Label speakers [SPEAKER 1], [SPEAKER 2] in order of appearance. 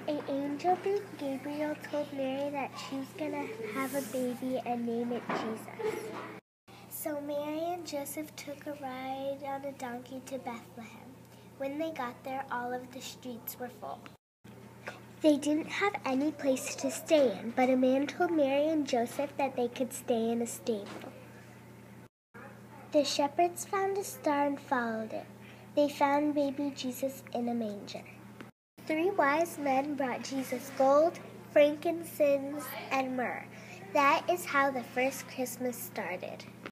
[SPEAKER 1] An angel named Gabriel told Mary that she's going to have a baby and name it Jesus. So Mary and Joseph took a ride on a donkey to Bethlehem. When they got there, all of the streets were full. They didn't have any place to stay in, but a man told Mary and Joseph that they could stay in a stable. The shepherds found a star and followed it. They found baby Jesus in a manger. 3 wise men brought Jesus gold, frankincense, and myrrh. That is how the first Christmas started.